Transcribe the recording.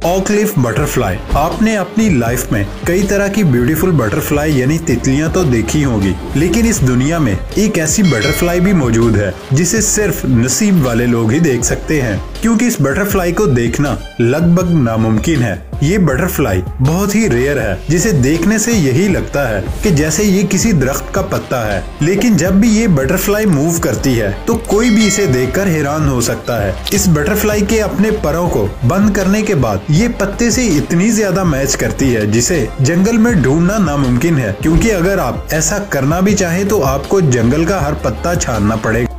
ऑकलीफ butterfly. आपने अपनी life में कई तरह की ब्यूटीफुल बटरफ्लाई यानी तितलियां तो देखी होंगी, लेकिन इस दुनिया में एक ऐसी बटरफ्लाई भी मौजूद है जिसे सिर्फ नसीब वाले लोग ही देख सकते हैं, क्योंकि इस बटरफ्लाई को देखना लगभग नामुमकिन है। ये बटरफ्लाई बहुत ही रेयर है, जिसे देखने से यही लगता है कि जैसे ये किसी दरख्त का पत्ता है, लेकिन जब भी ये बटरफ्लाई मूव करती है तो कोई भी इसे देखकर हैरान हो सकता है। इस बटरफ्लाई के अपने परों को बंद करने के बाद ये पत्ते से इतनी ज्यादा मैच करती है जिसे जंगल में ढूंढना नामुमकिन है, क्योंकि अगर आप ऐसा करना भी चाहें तो आपको जंगल का हर पत्ता छानना पड़ेगा।